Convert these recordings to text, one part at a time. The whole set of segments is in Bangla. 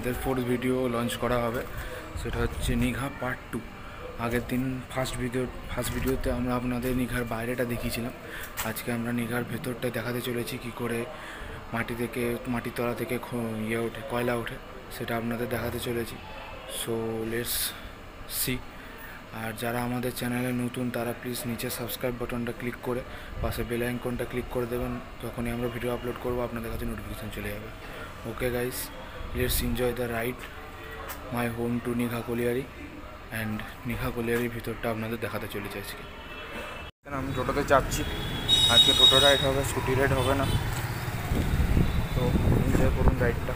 আমাদের 4th ভিডিও লঞ্চ করা হবে, সেটা হচ্ছে দীঘা পার্ট 2। আগের দিন ফার্স্ট ভিডিওতে আমরা আপনাদের দীঘার বাইরেটা দেখিয়েছিলাম। আজকে আমরা দীঘার ভেতরটা দেখাতে চলেছি, কি করে মাটির তলা থেকে ওঠে, কয়লা ওঠে, সেটা আপনাদের দেখাতে চলেছি। So let's see. আর যারা আমাদের চ্যানেলে নতুন তারা প্লিজ নিচে সাবস্ক্রাইব বাটনটা ক্লিক করে পাশে বেল আইকনটা ক্লিক করে দেবেন। যখনই আমরা ভিডিও আপলোড করবো আপনাদের কাছে নোটিফিকেশান চলে যাবে। Okay guys, let's enjoy the ride my home to Digha Colliery. And Digha কলিয়ারির ভিতরটা আপনাদের দেখাতে চলেছে আজকে। আমি টোটোতে যাচ্ছি, আজকে টোটো রাইড হবে, স্কুটি রাইড হবে না। তো এনজয় করুন রাইডটা।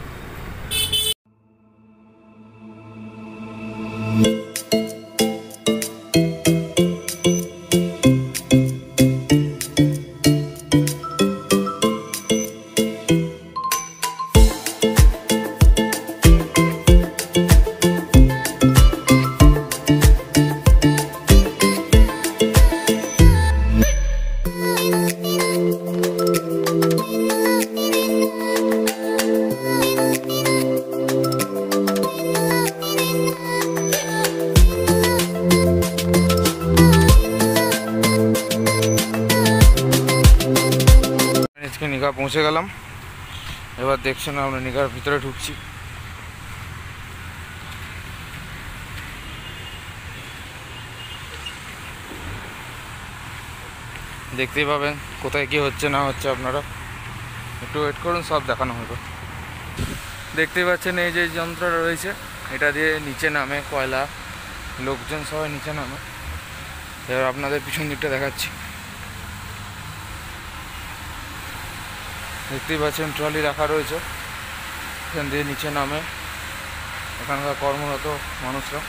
দীঘা পৌঁছে গেলাম, এবার দেখছেন আমরা দীঘার ভিতরে ঢুকছি। দেখতেই পাবেন কোথায় কি হচ্ছে না হচ্ছে, আপনারা একটু ওয়েট করুন, সব দেখানো হবে। দেখতেই পাচ্ছেন এই যে যন্ত্রটা রয়েছে, এটা দিয়ে নিচে নামে কয়লা, লোকজন সবাই নিচে নামে। এবার আপনাদের পিছন দিকটা দেখাচ্ছি। দেখতেই পাচ্ছেন ট্রলি রাখা রয়েছে, এখান দিয়ে নিচে নামে এখানকার কর্মরত মানুষরা।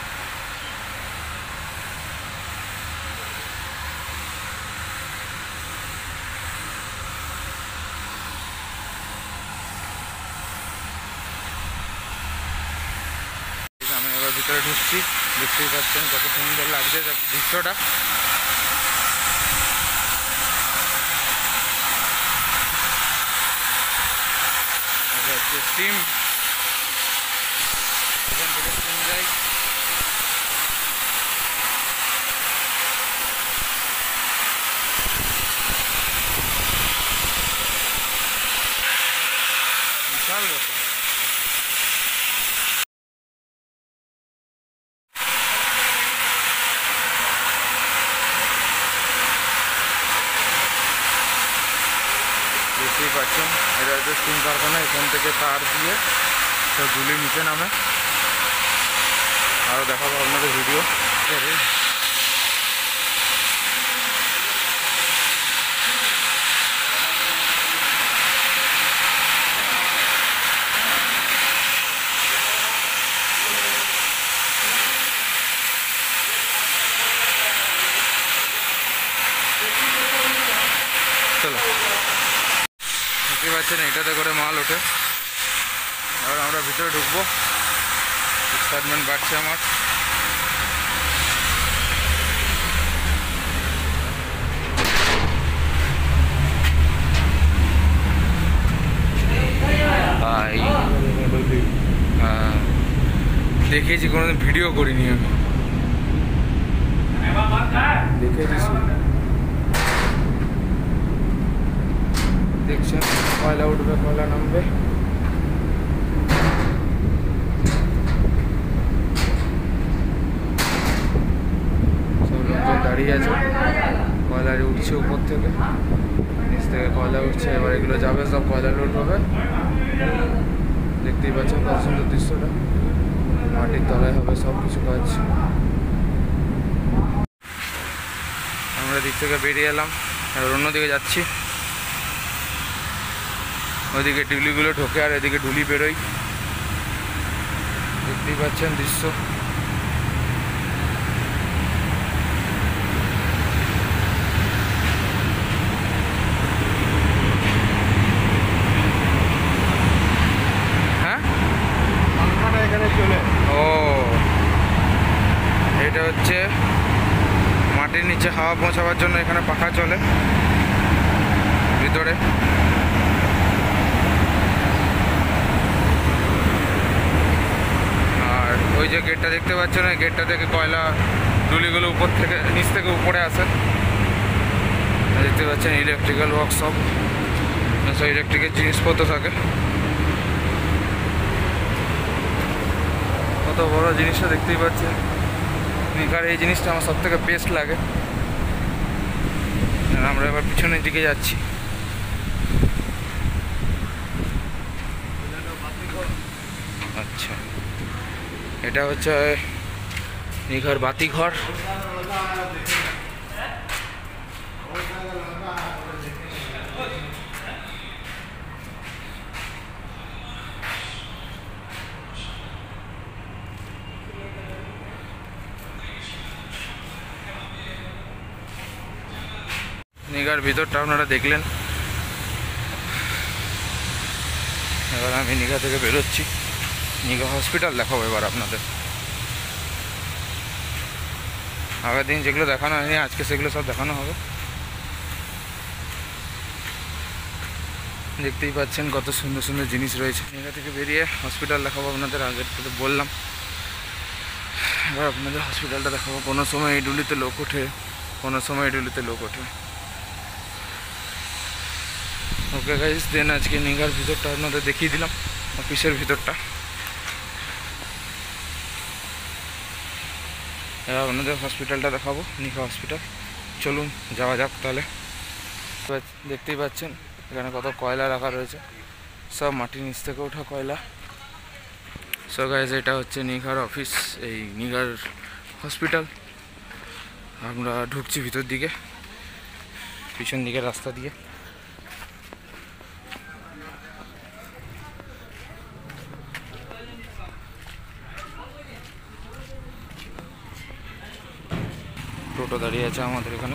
আমি এবার ভিতরে ঢুকছি, দেখতেই পাচ্ছেন কত সুন্দর লাগছে দৃশ্যটা। স্টিম, এখান থেকে স্টিম যায়। বিশাল ব্যাপার। দেখতেই পাচ্ছেন এটা হচ্ছে স্টিম কারখানা, এখান থেকে তার দিয়ে সব ধুলি নিচে নামে। আরও দেখাবো আপনাদের ভিডিও। চলো, দেখতে পাচ্ছেন এটাতে করে মাল ওঠে। এবার আমরা ভিতরে ঢুকবো, এক্সাইটমেন্ট বাড়ছে আমার। দেখেছি, কোনোদিন ভিডিও করিনি আমি, দেখেছি। দেখছেন কয়লা উঠবে, কয়লা নামবে। সব লোকজন দাঁড়িয়ে আছে, কয়লা উঠছে উপর থেকে, নিচ থেকে কয়লা উঠছে। এবার এগুলো যাবে, সব কয়লা লোড হবে। দেখতেই পাচ্ছেন কত সুন্দর দৃশ্যটা, মাটির তলায় হবে সব কিছু কাজ। আমরা দিক থেকে বেরিয়ে এলাম, এবার অন্যদিকে যাচ্ছি। ওইদিকে ঢুলিগুলো ঢোকে আর এদিকে ঢুলি বেরোয়। দেখতেই পাচ্ছেন দৃশ্য। হ্যাঁ, এখানে চলে। ও, এটা হচ্ছে মাটির নিচে হাওয়া পৌঁছাবার জন্য এখানে পাখা চলে ভিতরে। ওই যে গেটটা দেখতে পাচ্ছেন, ওই গেটটা থেকে কয়লা টুলিগুলো উপর থেকে নিচ থেকে উপরে আসে। দেখতে পাচ্ছেন ইলেকট্রিক্যাল ওয়ার্কশপ, সব ইলেকট্রিকের জিনিসপত্র থাকে। কত বড় জিনিসটা দেখতেই পাচ্ছেন। দীঘার এই জিনিসটা আমার সব থেকে বেস্ট লাগে। আমরা এবার পিছনের দিকে যাচ্ছি। আচ্ছা, এটা হচ্ছে দীঘার বাতিঘর। দীঘার ভিতরটা আপনারা দেখলেন। এবার আমি দীঘা থেকে বেরোচ্ছি, দীঘা হসপিটাল দেখাবো এবার আপনাদের। আগের দিন যেগুলো দেখানো হয়নি আজকে সেগুলো সব দেখানো হবে। দেখতেই পাচ্ছেন কত সুন্দর সুন্দর জিনিস রয়েছে। দীঘা থেকে বেরিয়ে হসপিটাল দেখাবো আপনাদের, আগের তো বললাম। এবার আপনাদের হসপিটালটা দেখাবো। কোনো সময় এই ডুলিতে লোক ওঠে, কোনো সময় এই ডুলিতে লোক ওঠে। ওকে গাইস, দেন আজকে দীঘার ভিতরটা আপনাদের দেখিয়ে দিলাম, অফিসের ভিতরটা। এবার আপনাদের হসপিটালটা দেখাবো, দীঘা হসপিটাল। চলুন যাওয়া যাক তাহলে। দেখতেই পাচ্ছেন এখানে কত কয়লা রাখা রয়েছে, সব মাটির নিচ থেকে ওঠা কয়লা। সো গাইস, এটা হচ্ছে দীঘার অফিস, এই দীঘার হসপিটাল। আমরা ঢুকছি ভিতর দিকে, পিছন দিকে রাস্তা দিয়ে। টোটো দাঁড়িয়ে আছে আমাদের এখানে।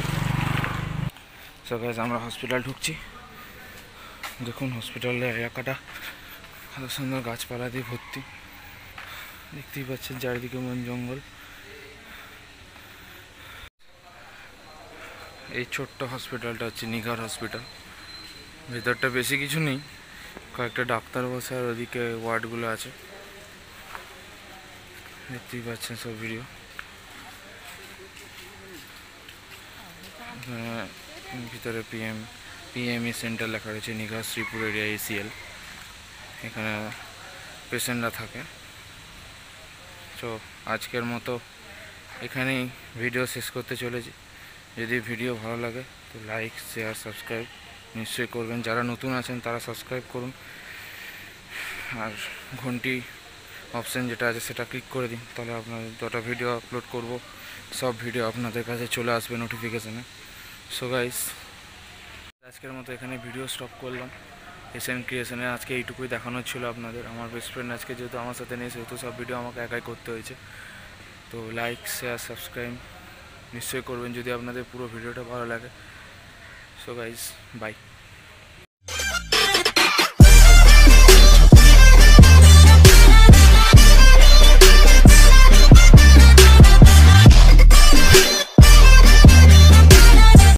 সো গাইস, আমরা হসপিটাল ঢুকছি। দেখুন হসপিটালের এলাকাটা কত সুন্দর গাছপালা দিয়ে ভর্তি। দেখতেই পাচ্ছেন চারিদিকে বন জঙ্গল। এই ছোট্ট হসপিটালটা হচ্ছে দীঘার হসপিটাল। ভেতরটা বেশি কিছু নেই, কয়েকটা ডাক্তার বসে আর ওদিকে ওয়ার্ডগুলো আছে। দেখতেই পাচ্ছেন সব ভিডিও। ভিতরে পিএমই সেন্টার লেখা রয়েছে, দীঘা শ্রীপুর এরিয়া ACL। এখানে পেশেন্টরা থাকে। তো আজকের মতো এখানেই ভিডিও শেষ করতে চলেছি। যদি ভিডিও ভালো লাগে তো লাইক, শেয়ার, সাবস্ক্রাইব নিশ্চয়ই করবেন। যারা নতুন আছেন তারা সাবস্ক্রাইব করুন, আর ঘন্টি অপশান যেটা আছে সেটা ক্লিক করে দিন। তাহলে আপনাদের যত ভিডিও আপলোড করব সব ভিডিও আপনাদের কাছে চলে আসবে নোটিফিকেশানে। সো গাইস, আজকের মতো এখানে ভিডিও স্টপ করলাম। এশিয়ান ক্রিয়েশনে আজকে এইটুকুই দেখানোর ছিল আপনাদের। আমার বেস্ট ফ্রেন্ড আজকে যেহেতু আমার সাথে নেই, সেহেতু সব ভিডিও আমাকে একাই করতে হয়েছে। তো লাইক, শেয়ার, সাবস্ক্রাইব নিশ্চয়ই করবেন যদি আপনাদের পুরো ভিডিওটা ভালো লাগে। So guys, by.